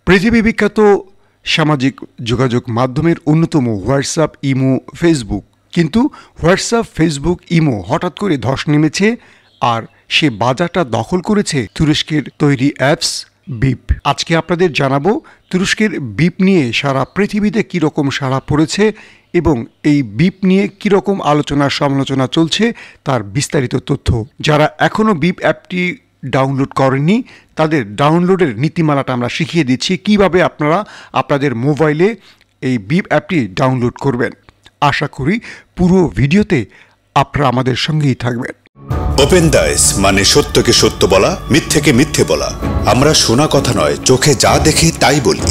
পৃথিবী বিখ্যাত সামাজিক যোগাযোগ মাধ্যমের অন্যতম হোয়াটসঅ্যাপ, ইমো, ফেসবুক। কিন্তু হোয়াটসঅ্যাপ, ফেসবুক, ইমো হঠাৎ করে ধস নেমেছে আর সে বাজারটা দখল করেছে তুরস্কের তৈরি অ্যাপস বিপ। আজকে আপনাদের জানাবো তুরস্কের বিপ নিয়ে সারা পৃথিবীতে কীরকম সাড়া পড়েছে এবং এই বিপ নিয়ে কীরকম আলোচনা সমালোচনা চলছে তার বিস্তারিত তথ্য। যারা এখনও বিপ অ্যাপটি ডাউনলোড করেননি তাদের ডাউনলোডের নীতিমালাটা আমরা শিখিয়ে দিচ্ছি কিভাবে আপনারা আপনাদের মোবাইলে এই বিপ অ্যাপটি ডাউনলোড করবেন। আশা করি পুরো ভিডিওতে আপনারা আমাদের সঙ্গেই থাকবেন। ওপেন দাইস মানে সত্যকে সত্য বলা, মিথ্যেকে মিথ্যে বলা। আমরা শোনা কথা নয়, চোখে যা দেখি তাই বলি।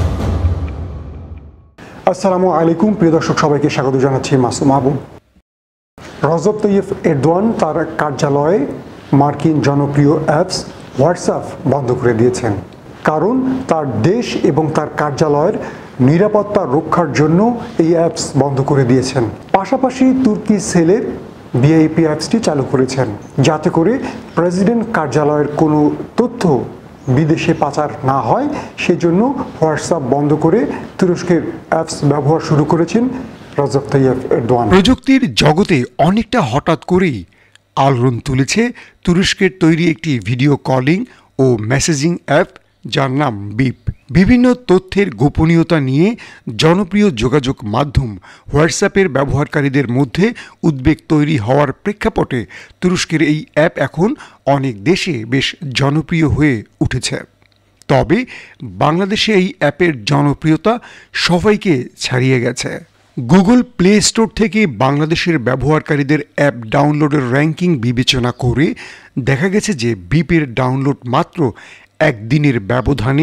আসসালামু আলাইকুম প্রিয় দর্শক, সবাইকে স্বাগত জানাচ্ছি Masum Abu. Recep Tayyip Erdogan তার কার্যালয়ে মার্কিন জনপ্রিয় অ্যাপস হোয়াটসঅ্যাপ বন্ধ করে দিয়েছেন, কারণ তার দেশ এবং তার কার্যালয়ের নিরাপত্তা রক্ষার জন্য এই অ্যাপস বন্ধ করে দিয়েছেন। পাশাপাশি তুর্কি সেলের ভিআইপি অ্যাপসটি চালু করেছেন, যাতে করে প্রেসিডেন্ট কার্যালয়ের কোনো তথ্য বিদেশে পাচার না হয়। সেজন্য হোয়াটসঅ্যাপ বন্ধ করে তুরস্কের অ্যাপস ব্যবহার শুরু করেছেন রজব তাইয়িপ এরদোয়ান। প্রযুক্তির জগতে অনেকটা হঠাৎ করেই আলোড়ন তুলেছে তুরস্কের তৈরি একটি ভিডিও কলিং ও মেসেজিং অ্যাপ যার নাম বিপ। বিভিন্ন তথ্যের গোপনীয়তা নিয়ে জনপ্রিয় যোগাযোগ মাধ্যম হোয়াটসঅ্যাপের ব্যবহারকারীদের মধ্যে উদ্বেগ তৈরি হওয়ার প্রেক্ষাপটে তুরস্কের এই অ্যাপ এখন অনেক দেশে বেশ জনপ্রিয় হয়ে উঠেছে। তবে বাংলাদেশে এই অ্যাপের জনপ্রিয়তা সবাইকে ছাড়িয়ে গেছে। গুগল প্লে স্টোর থেকে বাংলাদেশের ব্যবহারকারীদের অ্যাপ ডাউনলোডের র্যাঙ্কিং বিবেচনা করে দেখা গেছে যে বিপের ডাউনলোড মাত্র একদিনের ব্যবধানে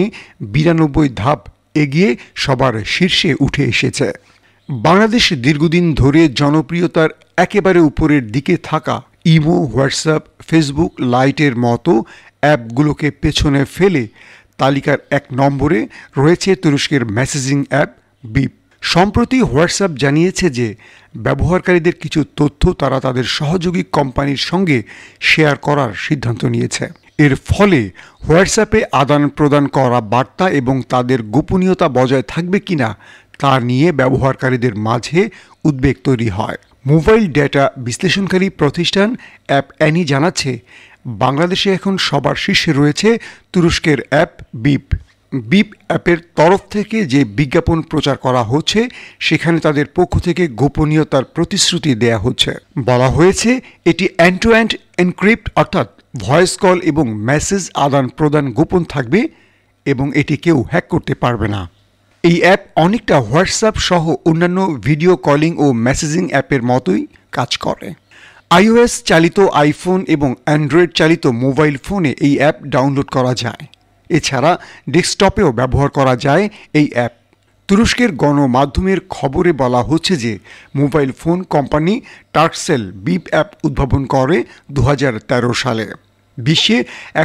92 ধাপ এগিয়ে সবার শীর্ষে উঠে এসেছে। বাংলাদেশ দীর্ঘদিন ধরে জনপ্রিয়তার একেবারে উপরের দিকে থাকা ইমো, হোয়াটসঅ্যাপ, ফেসবুক লাইটের মতো অ্যাপগুলোকে পেছনে ফেলে তালিকার 1 নম্বরে রয়েছে তুরস্কের মেসেজিং অ্যাপ বিপ। সম্প্রতি হোয়াটসঅ্যাপ জানিয়েছে যে ব্যবহারকারীদের কিছু তথ্য তারা তাদের সহযোগী কোম্পানির সঙ্গে শেয়ার করার সিদ্ধান্ত নিয়েছে। এর ফলে হোয়াটসঅ্যাপে আদান প্রদান করা বার্তা এবং তাদের গোপনীয়তা বজায় থাকবে কিনা তা নিয়ে ব্যবহারকারীদের মাঝে উদ্বেগ তৈরি হয়। মোবাইল ডেটা বিশ্লেষণকারী প্রতিষ্ঠান অ্যাপ অ্যানি জানাচ্ছে বাংলাদেশে এখন সবার শীর্ষে রয়েছে তুরস্কের অ্যাপ বিপ। বিপ অ্যাপের তরফ থেকে যে বিজ্ঞাপন প্রচার করা হচ্ছে সেখানে তাদের পক্ষ থেকে গোপনীয়তার প্রতিশ্রুতি দেয়া হচ্ছে। বলা হয়েছে এটি এন্ড টু এন্ড এনক্রিপ্ট, অর্থাৎ ভয়েস কল এবং মেসেজ আদান প্রদান গোপন থাকবে এবং এটি কেউ হ্যাক করতে পারবে না। এই অ্যাপ অনেকটা হোয়াটসঅ্যাপ সহ অন্যান্য ভিডিও কলিং ও মেসেজিং অ্যাপের মতোই কাজ করে। iOS চালিত আইফোন এবং অ্যান্ড্রয়েড চালিত মোবাইল ফোনে এই অ্যাপ ডাউনলোড করা যায়। এছাড়া ডেস্কটপেও ব্যবহার করা যায় এই অ্যাপ। তুরস্কের গণমাধ্যমের খবরে বলা হচ্ছে যে mobile phone company Turkcell BiP app উদ্ভাবন করে 2013 সালে। বিশ্বে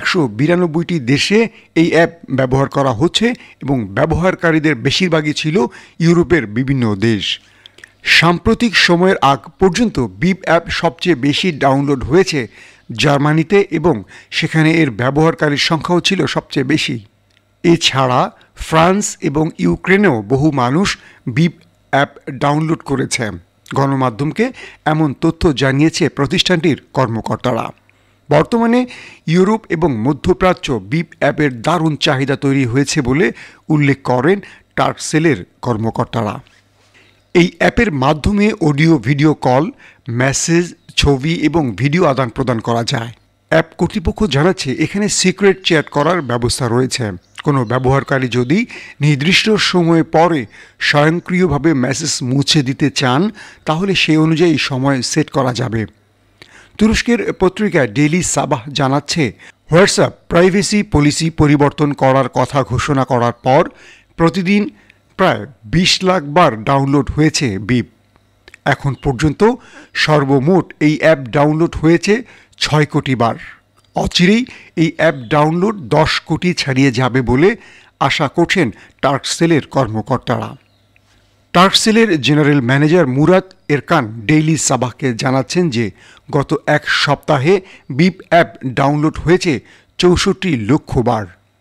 192টি দেশে এই অ্যাপ ব্যবহার করা হচ্ছে এবং ব্যবহারকারীদের বেশিরভাগই ছিল ইউরোপের বিভিন্ন দেশ। সাম্প্রতিক সময়ের আগ পর্যন্ত বিপ অ্যাপ সবচেয়ে বেশি ডাউনলোড হয়েছে জার্মানিতে এবং সেখানে এর ব্যবহারকারীর সংখ্যাও ছিল সবচেয়ে বেশি। এছাড়া ফ্রান্স এবং ইউক্রেনেও বহু মানুষ বিপ অ্যাপ ডাউনলোড করেছে। গণমাধ্যমকে এমন তথ্য জানিয়েছে প্রতিষ্ঠানটির কর্মকর্তারা। বর্তমানে ইউরোপ এবং মধ্যপ্রাচ্য বিপ অ্যাপের দারুণ চাহিদা তৈরি হয়েছে বলে উল্লেখ করেন টার্কসেলের কর্মকর্তারা। এই অ্যাপের মাধ্যমে অডিও, ভিডিও কল, মেসেজ, ছবি এবং ভিডিও আদান প্রদান করা যায়। অ্যাপ কর্তৃপক্ষ জানাচ্ছে এখানে সিক্রেট চ্যাট করার ব্যবস্থা রয়েছে। কোনো ব্যবহারকারী যদি নির্দিষ্ট সময় পরে স্বয়ংক্রিয়ভাবে মেসেজ মুছে দিতে চান তাহলে সেই অনুযায়ী সময় সেট করা যাবে। তুরস্কের পত্রিকা ডেইলি সাবাহ জানাচ্ছে হোয়াটসঅ্যাপ প্রাইভেসি পলিসি পরিবর্তন করার কথা ঘোষণা করার পর প্রতিদিন প্রায় 20 লাখ বার ডাউনলোড হয়েছে বিপ। এখন পর্যন্ত সর্বমোট এই অ্যাপ ডাউনলোড হয়েছে 6 কোটি বার। অচিরেই এই অ্যাপ ডাউনলোড 10 কোটি ছাড়িয়ে যাবে বলে আশা করছেন টার্কসেলের কর্মকর্তারা। টার্কসেলের general manager Murat Erkan Daily সাবাহকে জানাচ্ছেন যে গত 1 সপ্তাহে বিপ অ্যাপ ডাউনলোড হয়েছে 64 লক্ষ বার।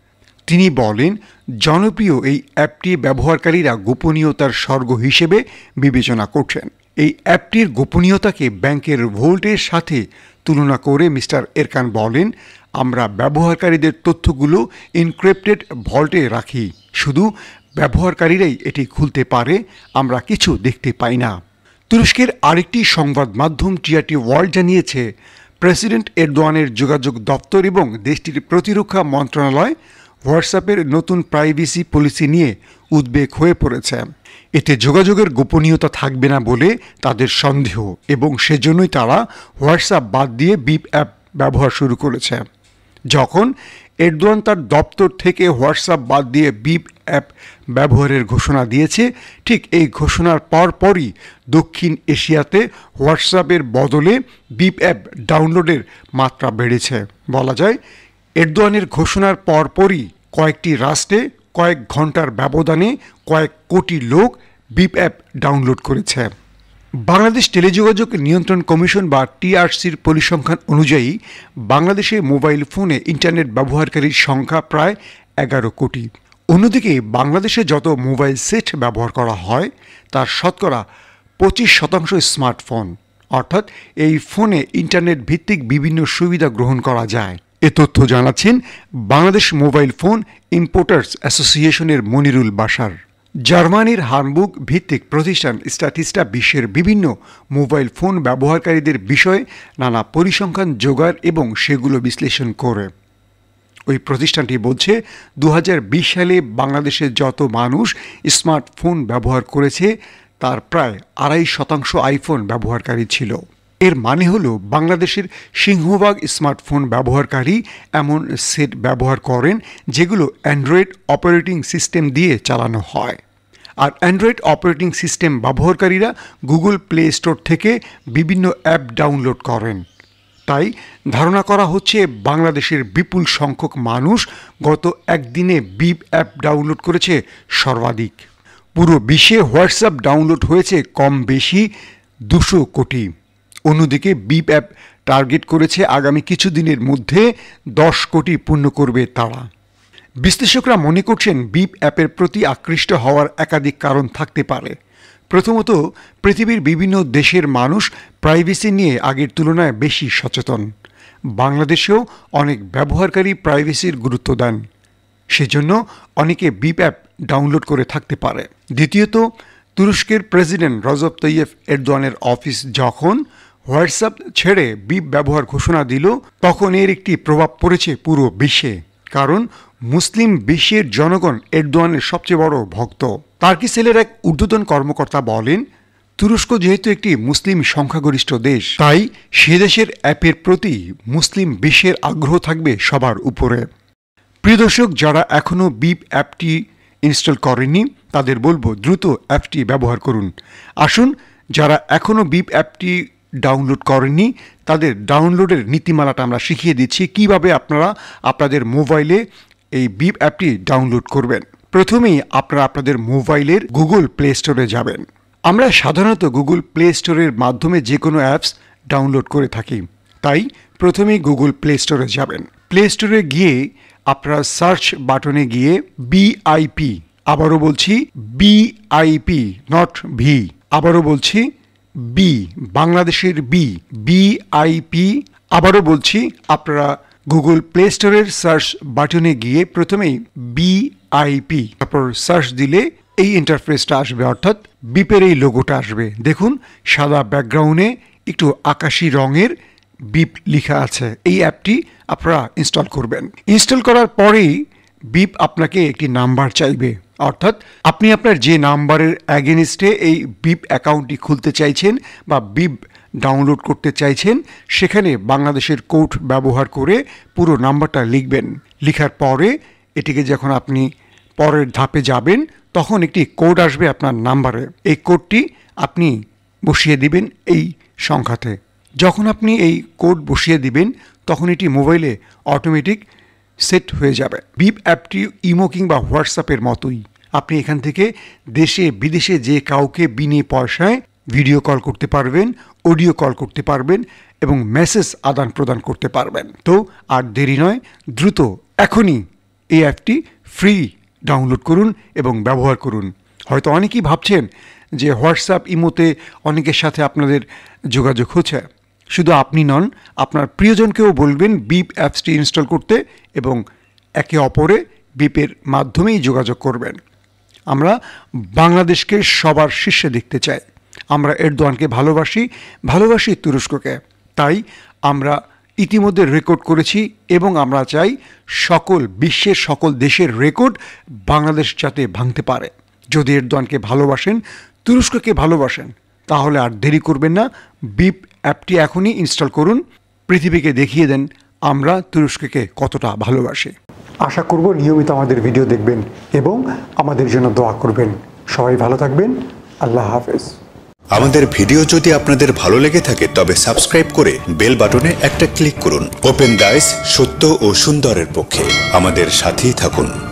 তিনি বলেন, জনপ্রিয় এই অ্যাপটি ব্যবহারকারীরা গোপনীয়তার স্বর্গ হিসেবে বিবেচনা করছেন। এই অ্যাপটির গোপনীয়তাকে ব্যাংকের ভোল্টের সাথে তুলনা করে মিস্টার এরকান বলেন, আমরা ব্যবহারকারীদের তথ্যগুলো এনক্রিপ্টেড ভল্টে রাখি, শুধু ব্যবহারকারীরাই এটি খুলতে পারে, আমরা কিছু দেখতে পাই না। তুরস্কের আরেকটি সংবাদ মাধ্যম টিআরটি ওয়ার্ল্ড জানিয়েছে, প্রেসিডেন্ট এরদোয়ানের যোগাযোগ দপ্তর এবং দেশটির প্রতিরক্ষা মন্ত্রণালয় হোয়াটসঅ্যাপের নতুন প্রাইভেসি পলিসি নিয়ে উদ্বেগ হয়ে পড়েছে। এতে যোগাযোগের গোপনীয়তা থাকবে না বলে তাদের সন্দেহ, এবং সেজন্যই তারা হোয়াটসঅ্যাপ বাদ দিয়ে বিপ অ্যাপ ব্যবহার শুরু করেছে। যখন এরদোয়ান তার দপ্তর থেকে হোয়াটসঅ্যাপ বাদ দিয়ে বিপ অ্যাপ ব্যবহারের ঘোষণা দিয়েছে, ঠিক এই ঘোষণার পরপরই দক্ষিণ এশিয়াতে হোয়াটসঅ্যাপের বদলে বিপ অ্যাপ ডাউনলোডের মাত্রা বেড়েছে। বলা যায়, এরদোয়ানের ঘোষণার পরপরই কয়েকটি রাষ্ট্রে কয়েক ঘন্টার ব্যবধানে কয়েক কোটি লোক বিপ অ্যাপ ডাউনলোড করেছে। বাংলাদেশ টেলিযোগাযোগ নিয়ন্ত্রণ কমিশন বা টিআরসির পরিসংখ্যান অনুযায়ী বাংলাদেশে মোবাইল ফোনে ইন্টারনেট ব্যবহারকারীর সংখ্যা প্রায় 11 কোটি। অন্যদিকে বাংলাদেশে যত মোবাইল সেট ব্যবহার করা হয় তার শতকরা 25% স্মার্টফোন, অর্থাৎ এই ফোনে ইন্টারনেট ভিত্তিক বিভিন্ন সুবিধা গ্রহণ করা যায়। এ তথ্য জানাচ্ছেন বাংলাদেশ মোবাইল ফোন ইম্পোর্টার্স অ্যাসোসিয়েশনের মনিরুল বাশার। জার্মানির হামবুর্গ ভিত্তিক প্রতিষ্ঠান স্ট্যাটিস্টা বিশ্বের বিভিন্ন মোবাইল ফোন ব্যবহারকারীদের বিষয়ে নানা পরিসংখ্যান জোগাড় এবং সেগুলো বিশ্লেষণ করে। ওই প্রতিষ্ঠানটি বলছে, 2020 সালে বাংলাদেশে যত মানুষ স্মার্টফোন ব্যবহার করেছে তার প্রায় 2.5% আইফোন ব্যবহারকারী ছিল। এর মানে হলো বাংলাদেশের সিংহভাগ স্মার্টফোন ব্যবহারকারী এমন সেট ব্যবহার করেন যেগুলো অ্যান্ড্রয়েড অপারেটিং সিস্টেম দিয়ে চালানো হয়। আর অ্যান্ড্রয়েড অপারেটিং সিস্টেম ব্যবহারকারীরা গুগল প্লে স্টোর থেকে বিভিন্ন অ্যাপ ডাউনলোড করেন। তাই ধারণা করা হচ্ছে বাংলাদেশের বিপুল সংখ্যক মানুষ গত একদিনে বিপ অ্যাপ ডাউনলোড করেছে সর্বাধিক। পুরো বিশ্বে হোয়াটসঅ্যাপ ডাউনলোড হয়েছে কম বেশি 200 কোটি। অন্যদিকে বিপ অ্যাপ টার্গেট করেছে আগামী কিছুদিনের মধ্যে 10 কোটি পূর্ণ করবে তারা। বিশ্লেষকরা মনে করছেন বিপ অ্যাপের প্রতি আকৃষ্ট হওয়ার একাধিক কারণ থাকতে পারে। প্রথমত, পৃথিবীর বিভিন্ন দেশের মানুষ প্রাইভেসি নিয়ে আগের তুলনায় বেশি সচেতন। বাংলাদেশেও অনেক ব্যবহারকারী প্রাইভেসির গুরুত্ব দেন, সেজন্য অনেকে বিপ অ্যাপ ডাউনলোড করে থাকতে পারে। দ্বিতীয়ত, তুরস্কের প্রেসিডেন্ট রজব তৈয়ব এরদোয়ানের অফিস যখন হোয়াটসঅ্যাপ ছেড়ে বিপ ব্যবহার ঘোষণা দিল, তখন এর একটি প্রভাব পড়েছে পুরো বিশ্বে, কারণ মুসলিম বিশ্বের জনগণ এরদোয়ানের সবচেয়ে বড় ভক্ত। টার্কিসেলের এক ঊর্ধ্বতন কর্মকর্তা বলেন, তুরস্ক যেহেতু একটি মুসলিম সংখ্যাগরিষ্ঠ দেশ, তাই সে দেশের অ্যাপের প্রতি মুসলিম বিশ্বের আগ্রহ থাকবে সবার উপরে। প্রিয় দর্শক, যারা এখনও বিপ অ্যাপটি ইনস্টল করেননি তাদের বলবো দ্রুত অ্যাপটি ব্যবহার করুন। আসুন, যারা এখনও বিপ অ্যাপটি ডাউনলোড করেননি তাদের ডাউনলোডের নীতিমালাটা আমরা শিখিয়ে দিচ্ছি, কিভাবে আপনারা আপনাদের মোবাইলে এই বিপ অ্যাপটি ডাউনলোড করবেন। প্রথমেই আপনারা আপনাদের মোবাইলের গুগল প্লে স্টোরে যাবেন। আমরা সাধারণত গুগল প্লে স্টোরের মাধ্যমে যে কোনো অ্যাপস ডাউনলোড করে থাকি, তাই প্রথমেই গুগল প্লে স্টোরে যাবেন। প্লে স্টোরে গিয়ে আপনারা সার্চ বাটনে গিয়ে BIP, আবারও বলছি BIP, নট ভি, আবারও বলছি বি, বাংলাদেশের BIP, আবারও বলছি আপনারা গুগল প্লে স্টোরের সার্চ বাটনে গিয়ে প্রথমেই BIP, তারপর সার্চ দিলে এই ইন্টারফেসটা আসবে, অর্থাৎ বিপের এই লোগোটা আসবে। দেখুন, সাদা ব্যাকগ্রাউন্ডে একটু আকাশি রঙের বিপ লেখা আছে। এই অ্যাপটি আপনারা ইনস্টল করবেন। ইনস্টল করার পরেই বিপ আপনাকে একটি নাম্বার চাইবে, অর্থাৎ আপনি আপনার যে নাম্বারের অ্যাগেনিস্টে এই বিপ অ্যাকাউন্টটি খুলতে চাইছেন বা বিপ ডাউনলোড করতে চাইছেন, সেখানে বাংলাদেশের কোড ব্যবহার করে পুরো নাম্বারটা লিখবেন। লেখার পরে এটিকে যখন আপনি পরের ধাপে যাবেন তখন একটি কোড আসবে আপনার নাম্বারে। এই কোডটি আপনি বসিয়ে দিবেন এই সংখ্যাতে। যখন আপনি এই কোড বসিয়ে দিবেন তখন এটি মোবাইলে অটোমেটিক সেট হয়ে যাবে। বিপ অ্যাপটি ইমো কিংবা হোয়াটসঅ্যাপের মতোই। আপনি এখান থেকে দেশে বিদেশে যে কাউকে বিনে পয়সায় ভিডিও কল করতে পারবেন, অডিও কল করতে পারবেন এবং মেসেজ আদান প্রদান করতে পারবেন। তো আর দেরি নয়, দ্রুত এখনই এই অ্যাপটি ফ্রি ডাউনলোড করুন এবং ব্যবহার করুন। হয়তো অনেকেই ভাবছেন যে হোয়াটসঅ্যাপ ইমোতে অনেকের সাথে আপনাদের যোগাযোগ হচ্ছে। শুধু আপনি নন, আপনার প্রিয়জনকেও বলবেন বিপ অ্যাপসটি ইনস্টল করতে এবং একে অপরে বিপের মাধ্যমেই যোগাযোগ করবেন। আমরা বাংলাদেশকে সবার শীর্ষে দেখতে চাই। আমরা এরদোয়ানকে ভালোবাসি তুরস্ককে। তাই আমরা ইতিমধ্যে রেকর্ড করেছি এবং আমরা চাই বিশ্বের সকল দেশের রেকর্ড বাংলাদেশ যাতে ভাঙতে পারে। যদি এরদোয়ানকে ভালোবাসেন, তুরস্ককে ভালোবাসেন, তাহলে আর দেরি করবেন না, বিপ অ্যাপটি এখনই ইনস্টল করুন। পৃথিবীকে দেখিয়ে দেন আমরা তুরস্ককে কতটা ভালোবাসি। আশা করব নিয়মিত আমাদের ভিডিও দেখবেন এবং আমাদের জন্য দোয়া করবেন। সবাই ভালো থাকবেন। আল্লাহ হাফেজ। আমাদের ভিডিও যদি আপনাদের ভালো লেগে থাকে তবে সাবস্ক্রাইব করে বেল বাটনে একটা ক্লিক করুন। ওপেন ডায়েস, সত্য ও সুন্দরের পক্ষে। আমাদের সাথেই থাকুন।